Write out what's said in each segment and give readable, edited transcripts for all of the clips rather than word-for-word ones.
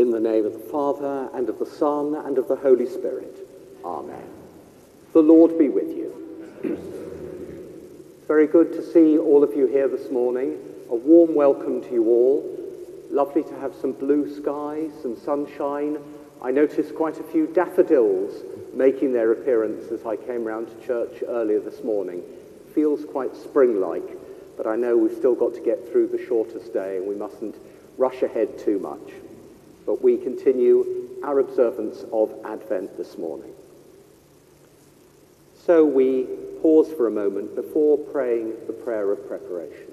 In the name of the Father, and of the Son, and of the Holy Spirit. Amen. The Lord be with you. It's very good to see all of you here this morning. A warm welcome to you all. Lovely to have some blue skies, some sunshine. I noticed quite a few daffodils making their appearance as I came round to church earlier this morning. Feels quite spring-like, but I know we've still got to get through the shortest day and we mustn't rush ahead too much. But we continue our observance of Advent this morning. So we pause for a moment before praying the prayer of preparation.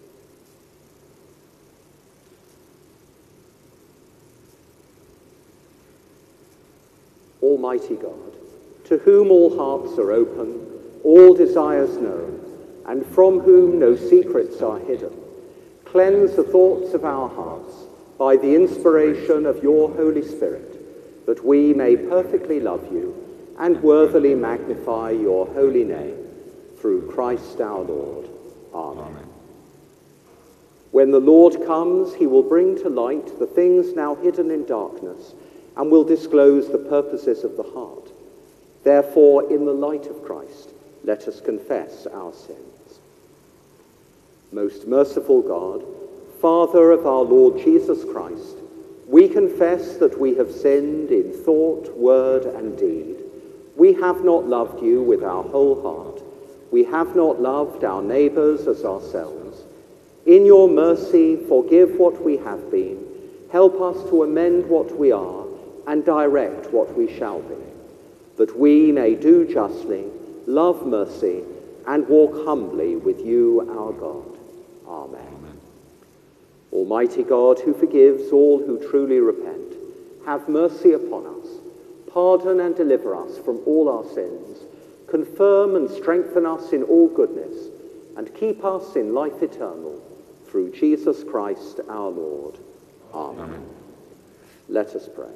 Almighty God, to whom all hearts are open, all desires known, and from whom no secrets are hidden, cleanse the thoughts of our hearts by the inspiration of your Holy Spirit, that we may perfectly love you and worthily magnify your holy name, through Christ our Lord. Amen. When the Lord comes, he will bring to light the things now hidden in darkness, and will disclose the purposes of the heart. Therefore, in the light of Christ, let us confess our sins. Most merciful God, Father of our Lord Jesus Christ, we confess that we have sinned in thought, word, and deed. We have not loved you with our whole heart. We have not loved our neighbours as ourselves. In your mercy, forgive what we have been. Help us to amend what we are and direct what we shall be, that we may do justly, love mercy, and walk humbly with you, our God. Amen. Almighty God, who forgives all who truly repent, have mercy upon us, pardon and deliver us from all our sins, confirm and strengthen us in all goodness, and keep us in life eternal, through Jesus Christ our Lord. Amen. Let us pray.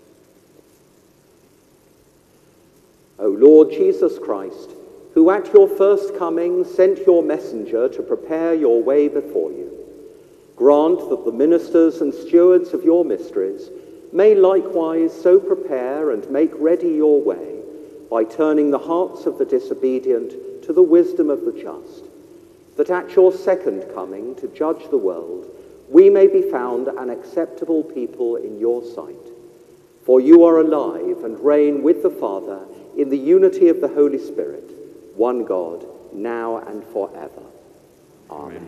O Lord Jesus Christ, who at your first coming sent your messenger to prepare your way before you, grant that the ministers and stewards of your mysteries may likewise so prepare and make ready your way by turning the hearts of the disobedient to the wisdom of the just, that at your second coming to judge the world, we may be found an acceptable people in your sight. For you are alive and reign with the Father in the unity of the Holy Spirit, one God, now and forever. Amen.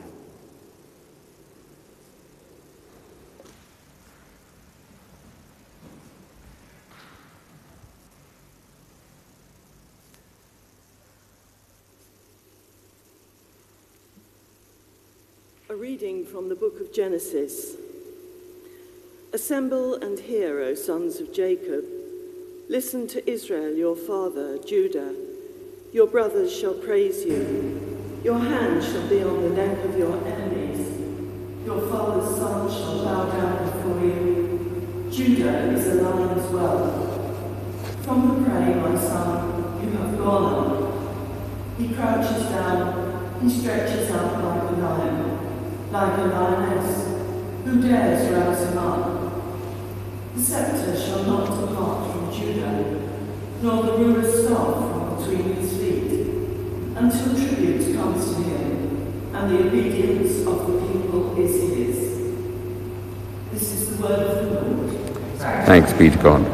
A reading from the book of Genesis. Assemble and hear, O sons of Jacob. Listen to Israel, your father, Judah. Your brothers shall praise you. Your hand shall be on the neck of your enemies. Your father's son shall bow down before you. Judah is a lion's whelp. From the prey, my son, you have gone up. He crouches down, he stretches out like a lion. Like a lioness, who dares rouse him up? The sceptre shall not depart from Judah, nor the ruler's staff from between his feet, until tribute comes to him, and the obedience of the people is his. This is the word of the Lord. Thanks be to God.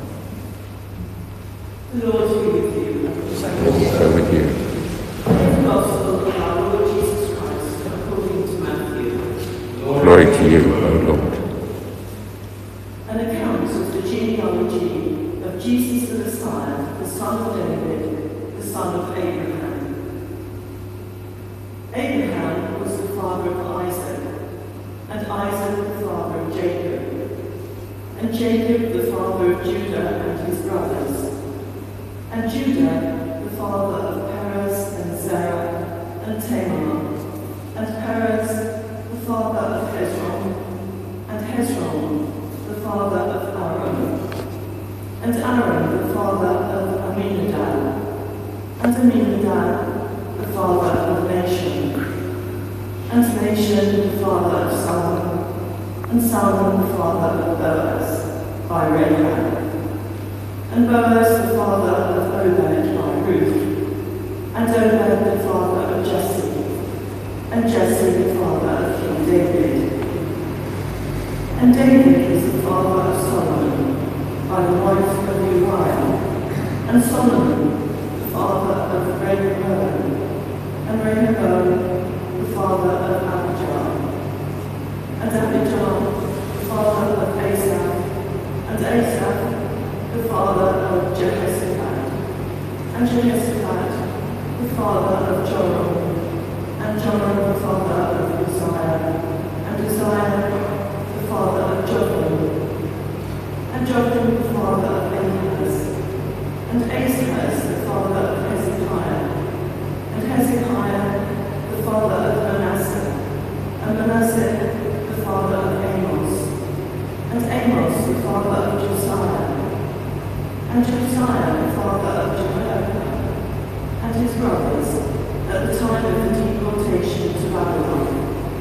The Lord be with you, and Also with you. the gospel of our Lord Jesus Christ, according to Matthew. Glory to you, O Lord. An account of the genealogy of Jesus the Messiah, the son of David, the son of Abraham. Abraham was the father of Isaac, and Isaac the father of Jacob, and Jacob the father of Judah and his brothers, and Judah the father of Perez and Zerah and Tamar, and Perez the father of Hezron, and Hezron the father of Aaron, and Aaron the father of Aminadab, and Aminadab the father of Nashon, and Nashon the father of Salmon, and Salmon the father of Boaz, by Rahab, and Boaz the father of Obed by Ruth, and Obed the father of Jesse, and Jesse the father of King David. And David was the father of Solomon by the wife of Uriah, and Solomon the father of Rehoboam, and Rehoboam the father of Abijah, and Abijah the father of Asaph, and Asaph the father of Jehoshaphat, and Jehoshaphat the father of Joram, and Joram the father of Uzziah, and Uzziah the father of Jotham, and Jotham the father of Ahaz, and Ahaz the father of Hezekiah, and Hezekiah the father of Manasseh, and Manasseh the father of Amos, and Amos the father of Josiah, and Josiah the father of Jehoiakim, and his brothers at the time of the deportation to Babylon.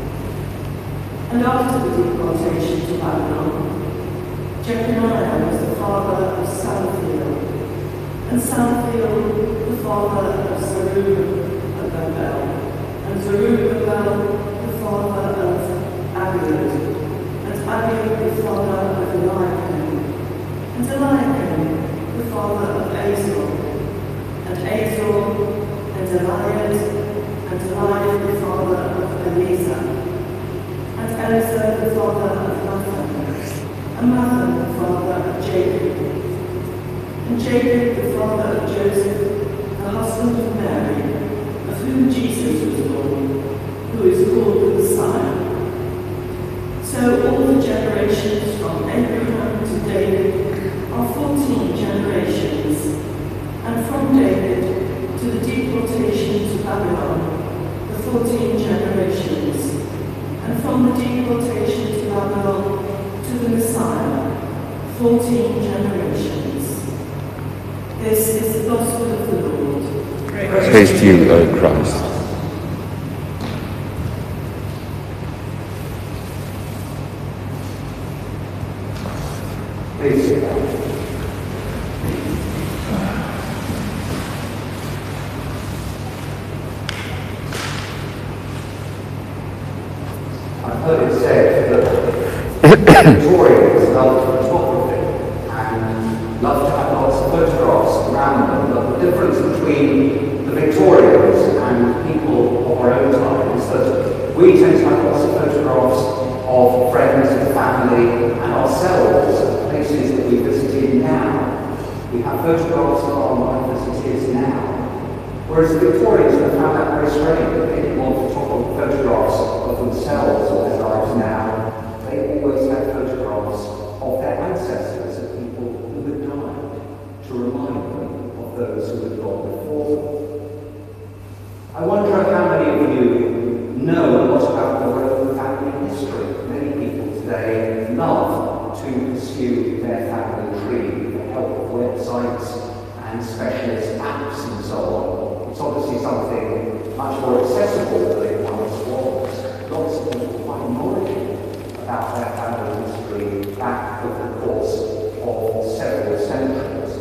And after the deportation to Babylon, Jeconiah was the father of Salatiel, and Salatiel the father of Zerubbabel, and Zerubbabel the father of Abiud, and Abiud the father of Eliakim, and Eliakim the father of Azor, and Azor and Eliad, and Eliad the father of Eleazar, and Eleazar the father of Mathan, and Mathan the father of Jacob, and Jacob the father of Joseph, the husband of Mary, of whom Jesus was born, who is called the Messiah. So all the generations from Abraham to David are 14 generations, and from David to the deportation to Babylon, the 14 generations, and from the deportation to Babylon to the Messiah, 14 generations. This is the gospel of the Lord. Praise to you, O Christ. Please sit down. I've heard it said that Victorians loved photography and loved to have lots of photographs around them, but the difference between the Victorians and people of our own time is that we tend to have lots of photographs of friends and family and ourselves at places that we visited now. We have photographs of our life as it is now. Whereas the Victorians have found that very strange. They didn't want photographs of themselves or their lives now. They always had photographs of their ancestors, of people who had died, to remind them of those who had gone before them. I wonder how many of you know a lot about your own family history. Many people today love to pursue their family tree with the help of websites and specialist apps and so on. It's obviously something much more accessible than it once was. Lots of people quite knowledgeable about their family history back over the course of several centuries.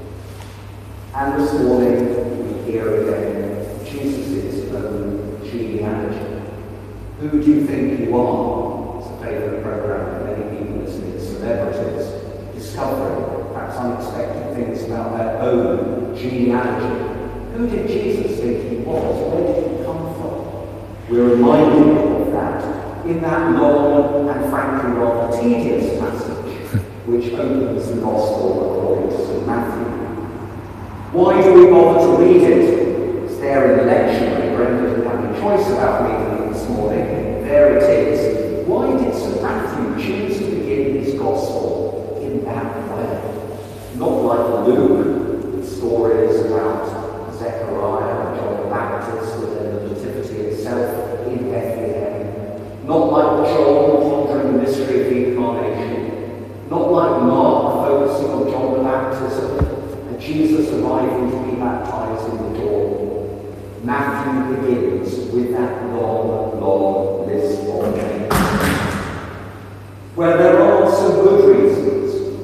And this morning we hear again Jesus' own genealogy. Who do you think you are? It's a favourite programme for many people, isn't it? Celebrities discovering perhaps unexpected things about their own genealogy. Who did Jesus think he was? Where did he come from? We're reminded of that in that long and frankly rather tedious passage which opens the Gospel according to St. Matthew. Why do we bother to read it? It's there in the lectionary. Brenda didn't have any choice about reading it this morning. There it is. Why did St. Matthew choose to begin his Gospel in that way? Not like Luke, with stories about Zechariah and John the Baptist within the Nativity itself in Bethlehem. Not like John pondering the mystery of the Incarnation. Not like Mark focusing on John the Baptist and Jesus arriving to be baptized in the dawn. Matthew begins with that long, long list of names, where there are some good reasons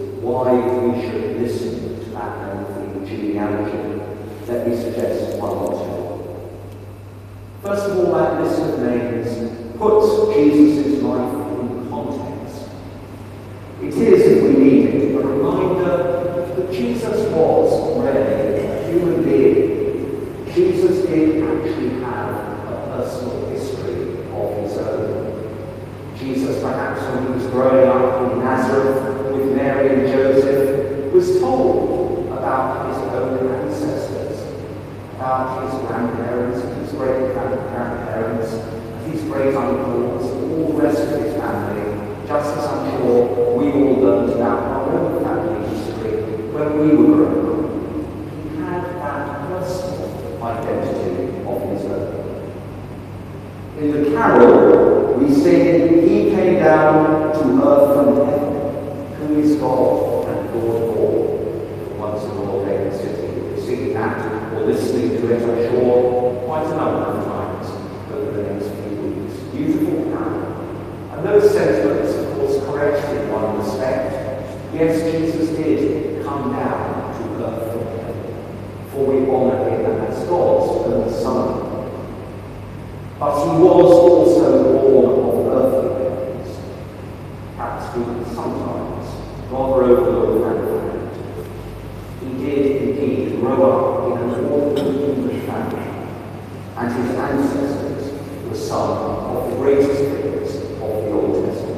why we should listen to that lengthy genealogy, let me suggest one or two. First of all, that list of names puts Jesus' life in context. It is, if we need it, a reminder that Jesus was really a human being. Jesus did actually have a personal history of his own. Jesus, perhaps when he was growing up in Nazareth with Mary and Joseph, was told about his own ancestors, about his grandparents, his great-grandparents, his great-uncles, all the rest of his family, just as I'm sure we all learned about our own family history when we were growing up. He had that personal identity of his own. In the carol, we sing, "He came down to earth from heaven, who is God and Lord of all." Once in Lord David City, we're singing that or listening to it, I'm sure, quite a number of times over the next few weeks. Beautiful carol. And those sentiments, of course, correct in one respect. Yes, Jesus did come down to earth from heaven, for we honour him as God's own Son. But he was also born of earthly parents. Perhaps we can sometimes rather overlook that fact. He did indeed grow up in an ordinary human family, and his ancestors were some of the greatest figures of the Old Testament.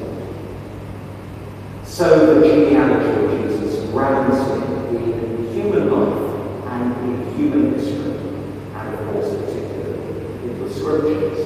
So the genealogy of Jesus grounds him in human life and in human history, and of course particularly in the Scriptures.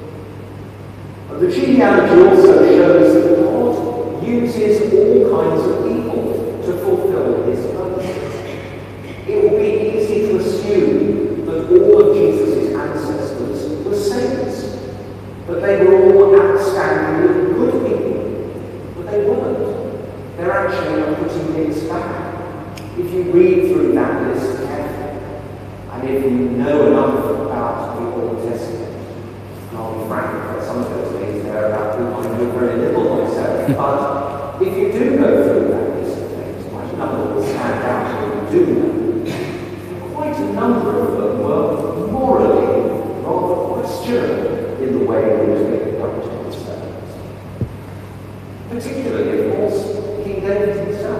But the genealogy also shows that God uses all kinds of people to fulfill his purposes. It would be easy to assume that all of Jesus' ancestors were saints, that they were all outstanding good people, but they weren't. They're actually putting things back. If you read through that list carefully, and if you know enough about the Old Testament, and I'll be frank, that some of those things there about whom I know very little myself, but if you do go through that list of things, quite a number will stand out when you do know. Quite a number of them were morally rather questionable in the way in which they conducted themselves. Particularly, of course, King David himself.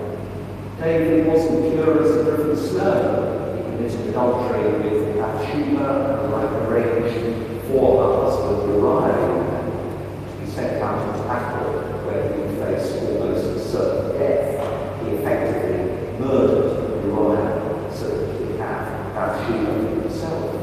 David wasn't pure as a driven snow. He committed adultery with Bathsheba and like arranged for her husband Uriah to be sent out into battle where he would face almost certain death. He effectively murdered Uriah so that he could have Bathsheba himself.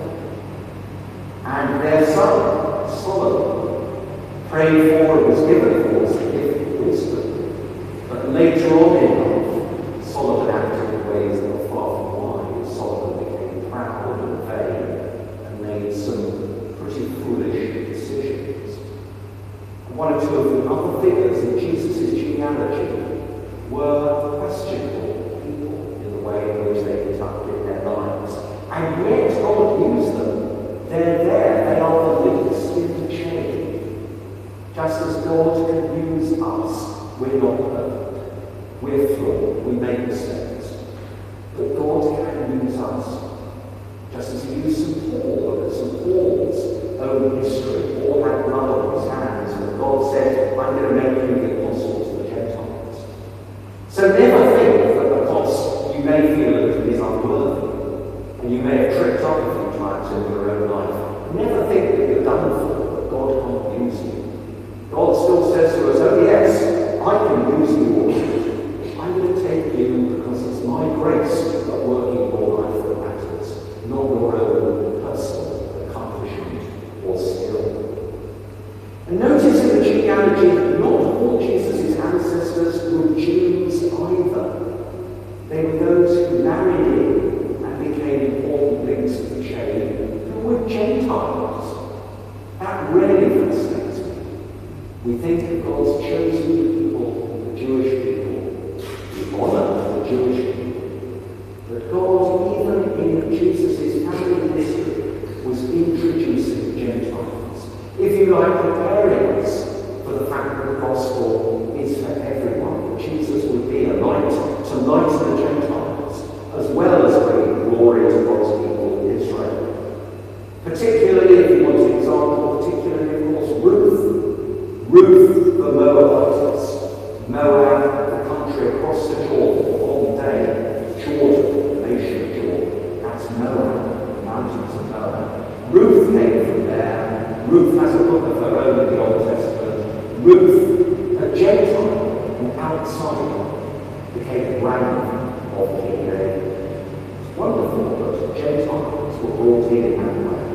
And their son, Solomon, prayed for and was given for as a gift of wisdom. But later on in life, Solomon acted in ways that were far from wise. Solomon became proud and vain and made some pretty foolish decisions. And one or two of the other figures in Jesus' genealogy were questionable people in the way in which they conducted their lives. And yet God used them. They're there, they are the links in the chain. Just as God can use us, we're not perfect. We're flawed, we make mistakes. But God can use us. Just as he used St. Paul, look at St. Paul's own history. Paul had blood on his hands, and God said, I'm going to make you the apostle to the Gentiles. So never think that because you may feel that it is unworthy, and you may have tripped up a few times in your own life, never think that you're done for, that God can't use you. God still says to us, oh yes, I can use you all. I'm going to take you because it's my grace that working your life that matters, not your own personal accomplishment or skill. And notice in the genealogy that not all Jesus' ancestors were Jews either. They were those who married in and became important links to the chain who were Gentiles. That really fascinates me. We think of God's chosen people, the Jewish people. We honour the Jewish people. But God, even in Jesus' family history, was introducing Gentiles. If you like, preparing us for the fact that the gospel is for everyone. Jesus would be a light Ruth the Moabitess, Moab, the country across the Jordan, on the day, Jordan, the nation of Jordan, that's Moab, the mountains of Moab. Ruth came from there. Ruth has a book of her own in the Old Testament. Ruth, a Gentile, an outsider, became the grandmother of King David. It's wonderful that Gentiles were brought in that way.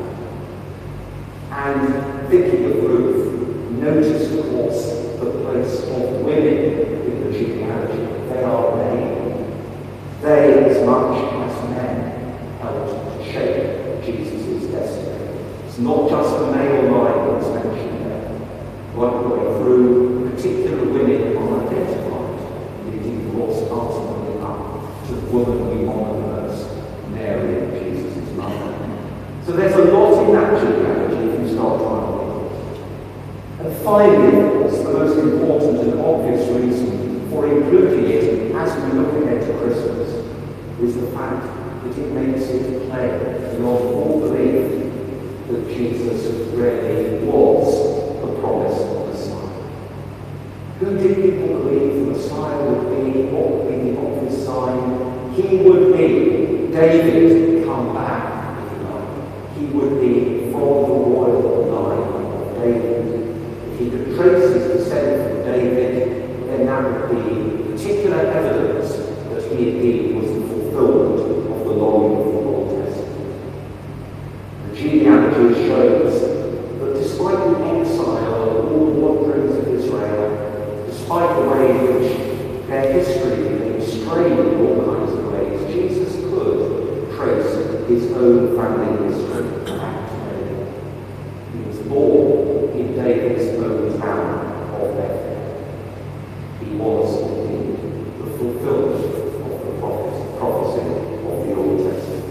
And thinking of Ruth, notice, of course, the place of women in the genealogy. They are made. They, as much as men, helped to shape Jesus' destiny. It's not just the male line that's mentioned there. Right the way through, particular women are identified, leading, of course, ultimately up to the woman we honour most, Mary, Jesus' mother. So there's a lot in that genealogy if you start trying to look at it. And finally, of course, the most important and obvious reason for including it as we look ahead to Christmas is the fact that it makes it plain beyond all belief that Jesus really was the promised Messiah. Who did people believe the Messiah would be? What would be the obvious sign? He would be David come back. He would be from the royal line of David. If he could trace his descent from David, then that would be particular evidence that he indeed was the fulfillment of the longing of the Old Testament. The genealogy shows that despite the exile and all the wanderings of Israel, despite the way in which their history became strained in all kinds of ways, Jesus could trace his own family history back to David. He was born in David's own town of Bethlehem. He was indeed the fulfillment of the prophecy of the Old Testament.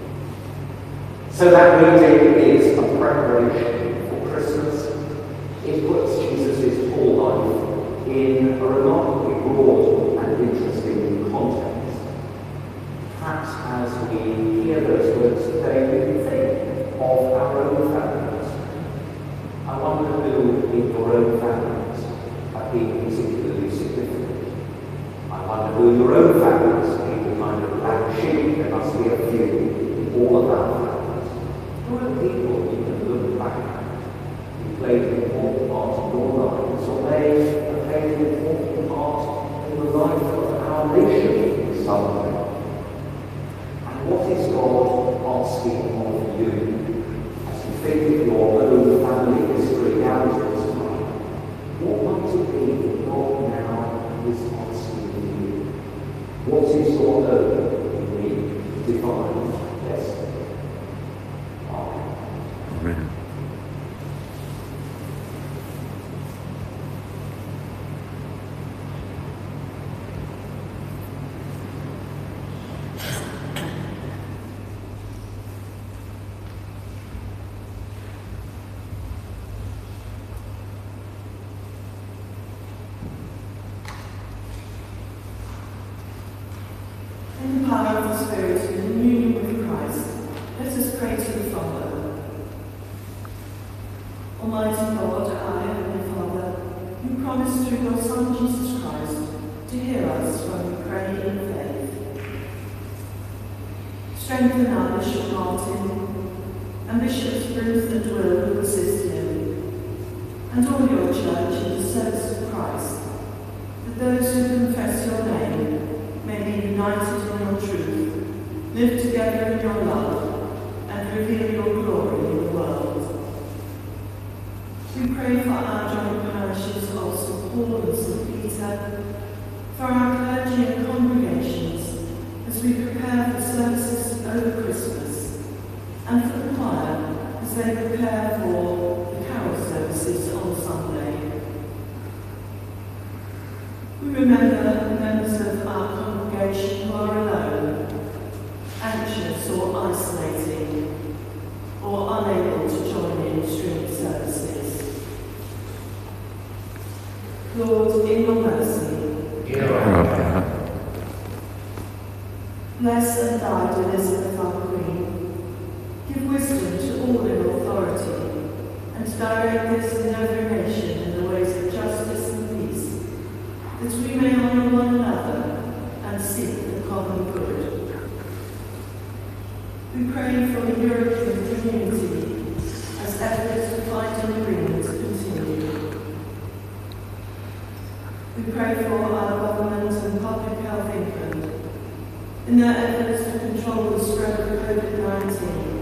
So that reading is a preparation for Christmas. It puts Jesus' whole life in a remarkably broad and interesting context. Perhaps as we hear those words today, we can think of our own families. I wonder who in your own families have been particularly significant. I wonder who in your own families have been the kind of black sheep. There must be a few in all of our families. Who are people you can look back at who played an important part in your lives, or they have played an important part in the life of our nation in some way? What is God asking of you as you think of your own family history down to this time? What might it be that God now is asking of you? What is your own unique, divine destiny? Amen. Amen. In the power of the Spirit and in union with Christ, let us pray to the Father. Almighty God, our Heavenly Father, you promised through your Son Jesus Christ to hear us when we pray in faith. Strengthen our Bishop Martin and Bishops Ruth and Will who assist him, and all your church in the service of Christ, that those who confess your name may be united in your truth, live together in your love, and reveal your glory in the world. We pray for our joint parishes of St. Paul and St. Peter, for our clergy and congregations as we prepare for services over Christmas, and for the choir as they prepare for the carol services on Sunday. We remember members of our congregation who are alone, anxious or isolating, or unable to join in stream services. Lord, in your mercy, bless and guide Elizabeth our Queen. Give wisdom to all in authority, and direct this and every nation in the ways of We pray for our government and public health England in their efforts to control the spread of COVID-19.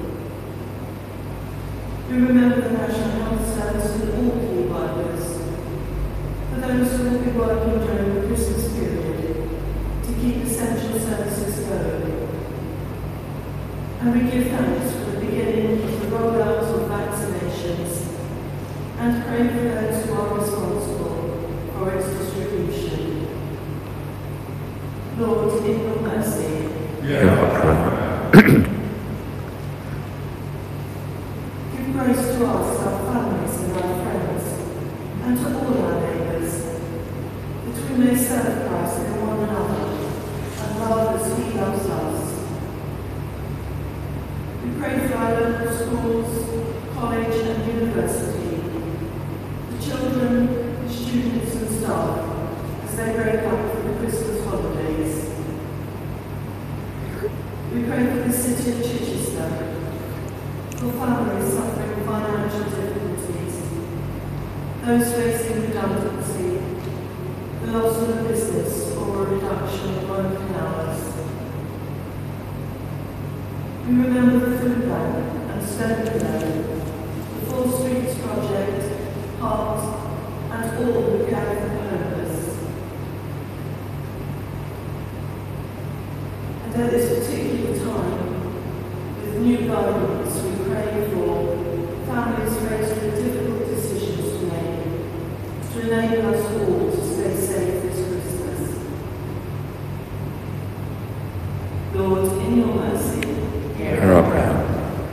We remember the National Health Service and all key workers, for those who will be working during the Christmas period to keep essential services going. And we give thanks for the beginning of the rollout of vaccinations and pray for those who are responsible for its distribution. Lord, in your mercy, Hear our prayer. give grace to us, our families and our friends, and to all our neighbours, that we may serve Christ in one another and love as he loves us. We pray for our local schools, college and university, the children, the students and staff as they break up for the Christmas holidays. We pray for the city of Chichester, for families suffering financial difficulties, those facing redundancy, the loss of a business or a reduction of working hours. We remember the food bank and Stone Below, the Four Streets Project, Heart, and all who care for the homeless. And at this particular time, with new guidance, we pray for families faced with difficult decisions to make, to enable us all to stay safe this Christmas. Lord, in your mercy, Hear our prayer.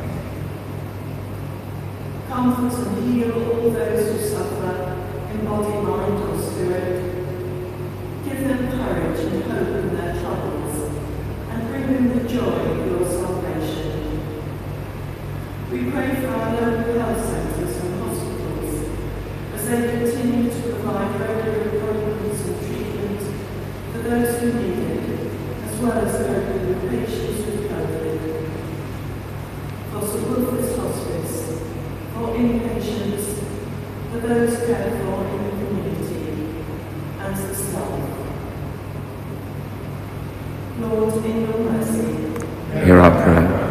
comfort and heal all those who suffer in body, mind or spirit. Give them courage and hope in their troubles, and bring them the joy of your salvation. We pray for our local health centres and hospitals as they continue to provide regular appointments and treatment for those who need it, as well as coping with patients with COVID. For St Wilfrid's Hospice, for inpatients, for those cared for in the community, and the staff. Lord, in your mercy, Hear our prayer.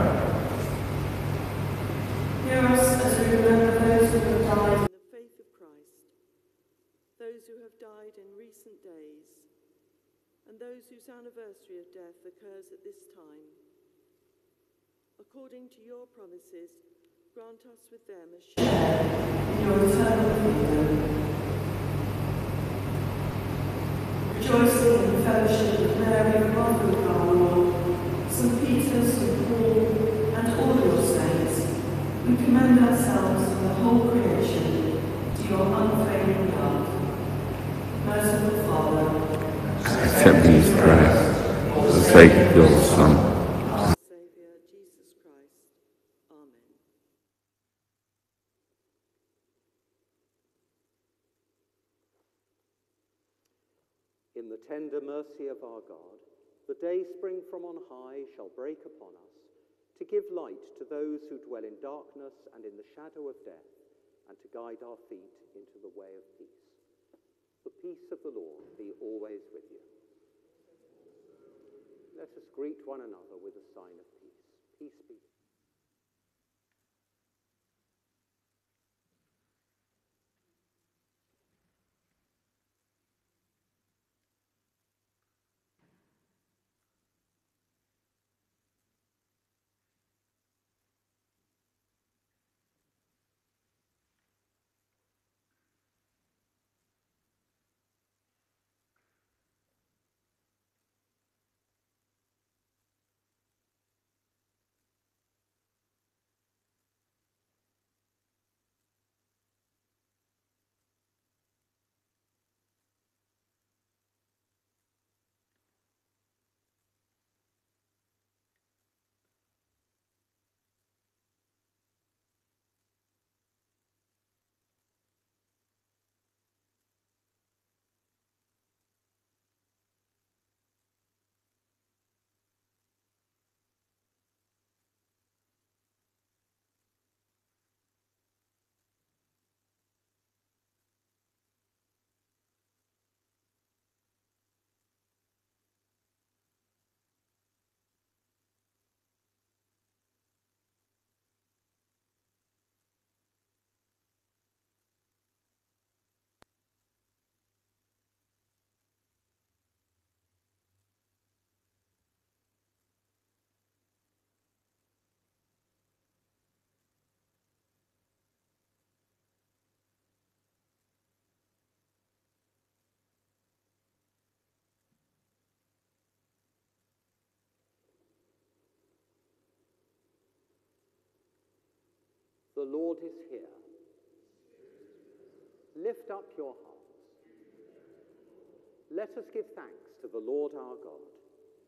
hear us as we remember those who have died in the faith of Christ, those who have died in recent days, and those whose anniversary of death occurs at this time. According to your promises, grant us with them a share in your eternal kingdom. Rejoicing in the fellowship of Mary, Mother of our Lord, St. Peter, St. Paul, and all your saints, we commend ourselves and the whole creation to your unfailing love. Merciful Father, Accept these prayers for the sake of your Son. our Saviour, Jesus Christ. Amen. In the tender mercy of our God, the day spring from on high shall break upon us, to give light to those who dwell in darkness and in the shadow of death, and to guide our feet into the way of peace. The peace of the Lord be always with you. Let us greet one another with a sign of peace. Peace be. The Lord is here. Lift up your hearts. Let us give thanks to the Lord our God.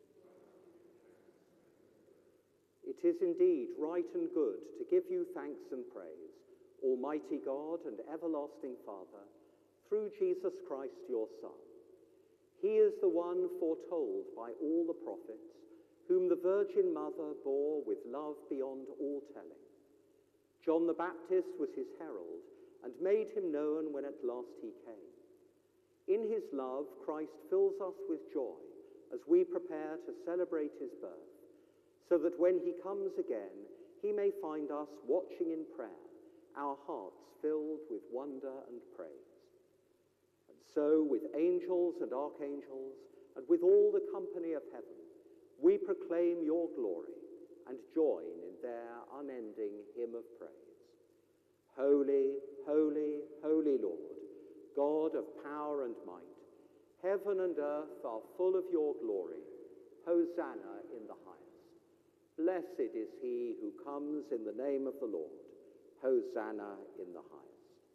It is indeed right and good to give you thanks and praise, Almighty God and everlasting Father, through Jesus Christ your Son. He is the one foretold by all the prophets, whom the Virgin Mother bore with love beyond all telling. John the Baptist was his herald, and made him known when at last he came. In his love, Christ fills us with joy as we prepare to celebrate his birth, so that when he comes again, he may find us watching in prayer, our hearts filled with wonder and praise. And so, with angels and archangels, and with all the company of heaven, we proclaim your glory and join in their unending hymn of praise. Holy, holy, holy Lord, God of power and might, heaven and earth are full of your glory. Hosanna in the highest. Blessed is he who comes in the name of the Lord. Hosanna in the highest.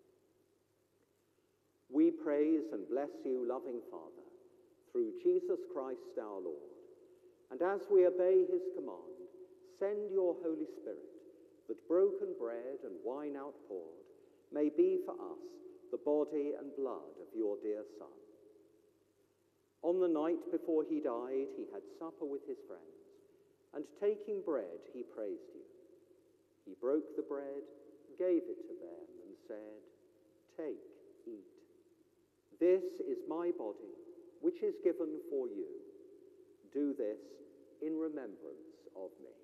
We praise and bless you, loving Father, through Jesus Christ our Lord. And as we obey his command, send your Holy Spirit, that broken bread and wine outpoured may be for us the body and blood of your dear Son. On the night before he died, he had supper with his friends, and taking bread, he praised you. He broke the bread, gave it to them, and said, "Take, eat. This is my body, which is given for you. Do this in remembrance of me."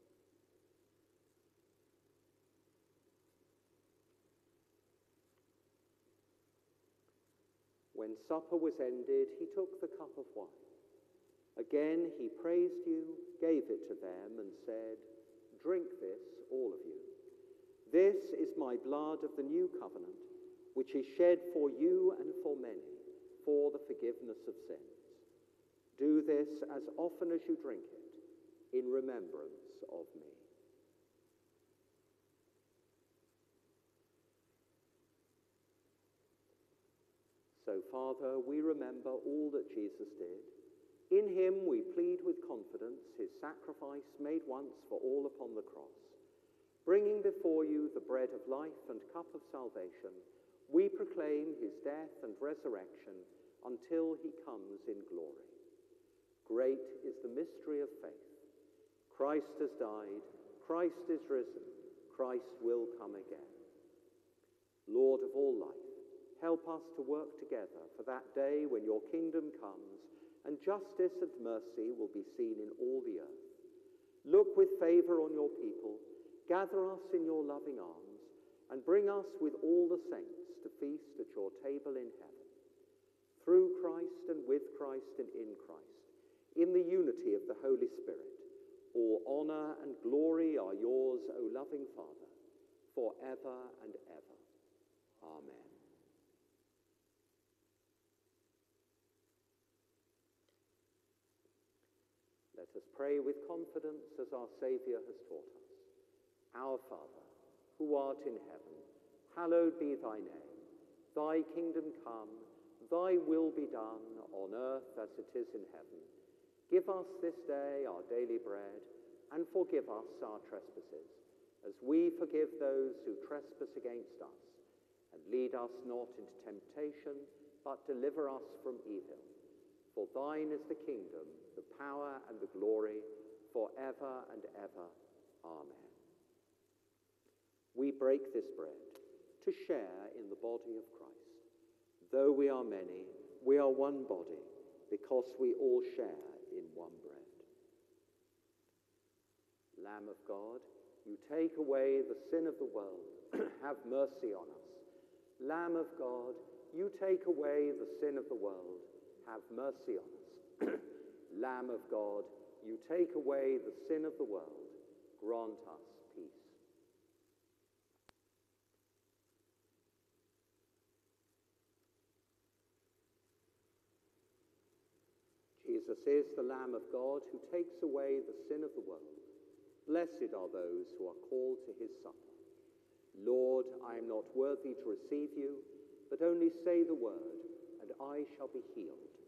When supper was ended, he took the cup of wine. Again he praised you, gave it to them, and said, "Drink this, all of you. This is my blood of the new covenant, which is shed for you and for many, for the forgiveness of sins. Do this as often as you drink it, in remembrance of me." So, Father, we remember all that Jesus did. In him we plead with confidence his sacrifice made once for all upon the cross. Bringing before you the bread of life and cup of salvation, we proclaim his death and resurrection until he comes in glory. Great is the mystery of faith. Christ has died, Christ is risen, Christ will come again. Lord of all life, help us to work together for that day when your kingdom comes and justice and mercy will be seen in all the earth. Look with favor on your people, gather us in your loving arms, and bring us with all the saints to feast at your table in heaven. Through Christ and with Christ and in Christ, in the unity of the Holy Spirit, all honor and glory are yours, O loving Father, forever and ever. Amen. Let us pray with confidence as our Saviour has taught us. Our Father, who art in heaven, hallowed be thy name. Thy kingdom come, thy will be done on earth as it is in heaven. Give us this day our daily bread, and forgive us our trespasses, as we forgive those who trespass against us. And lead us not into temptation, but deliver us from evil. For thine is the kingdom, the power, and the glory, forever and ever. Amen. We break this bread to share in the body of Christ. Though we are many, we are one body, because we all share in one bread. Lamb of God, you take away the sin of the world. Have mercy on us. Lamb of God, you take away the sin of the world. Have mercy on us. Lamb of God, you take away the sin of the world. Grant us peace. Jesus is the Lamb of God who takes away the sin of the world. Blessed are those who are called to his supper. Lord, I am not worthy to receive you, but only say the word, and I shall be healed.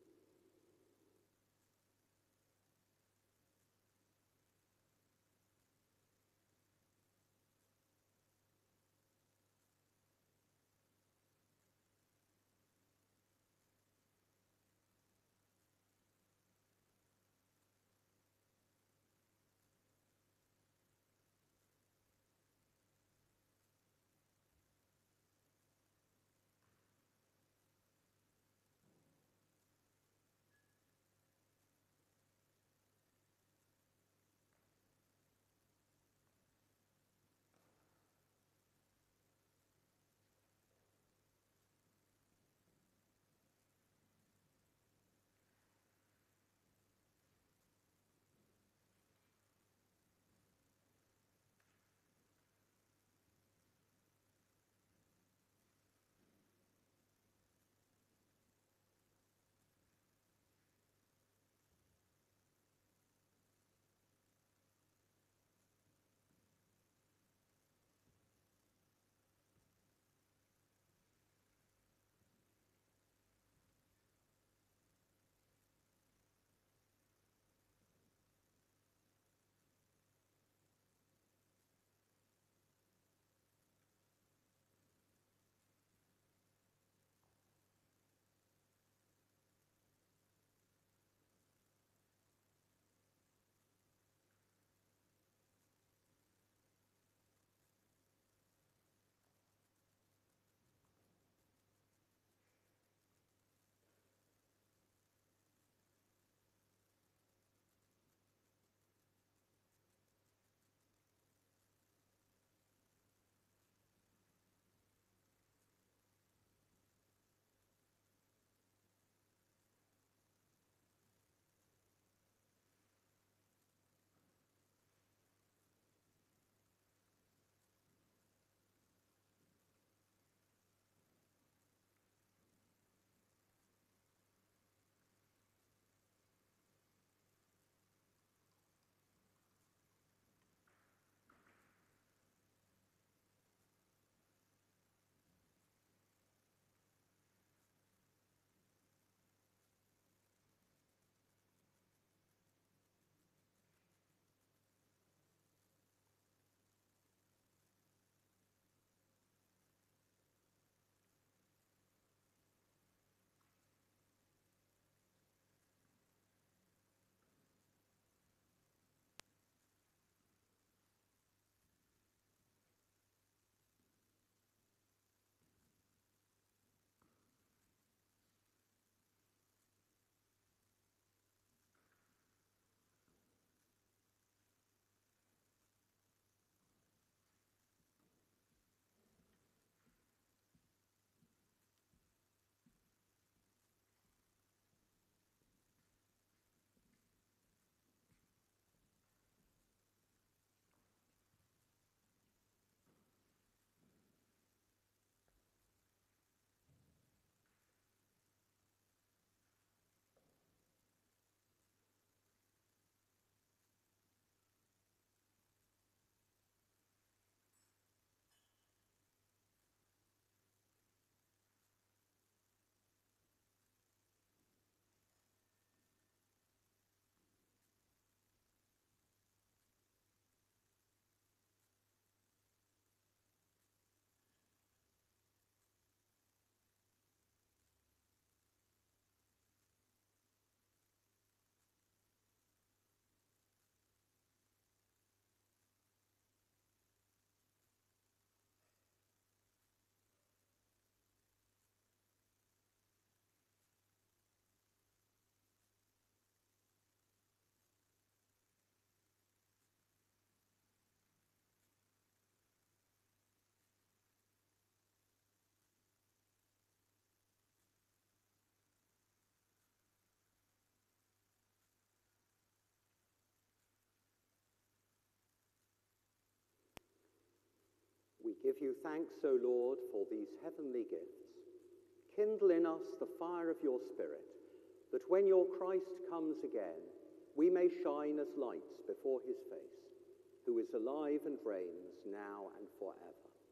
We give you thanks, O Lord, for these heavenly gifts. Kindle in us the fire of your Spirit, that when your Christ comes again, we may shine as lights before his face, who is alive and reigns now and forever.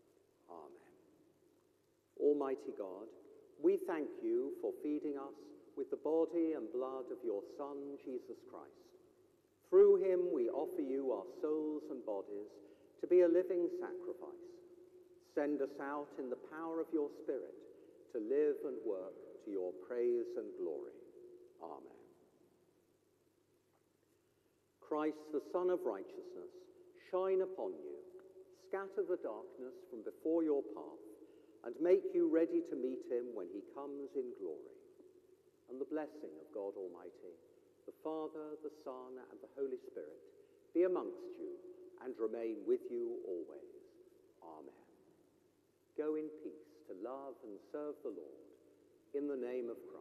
Amen. Almighty God, we thank you for feeding us with the body and blood of your Son, Jesus Christ. Through him we offer you our souls and bodies to be a living sacrifice. Send us out in the power of your Spirit to live and work to your praise and glory. Amen. Christ, the Son of Righteousness, shine upon you, scatter the darkness from before your path, and make you ready to meet him when he comes in glory. And the blessing of God Almighty, the Father, the Son, and the Holy Spirit be amongst you and remain with you always. Amen. Go in peace to love and serve the Lord, in the name of Christ.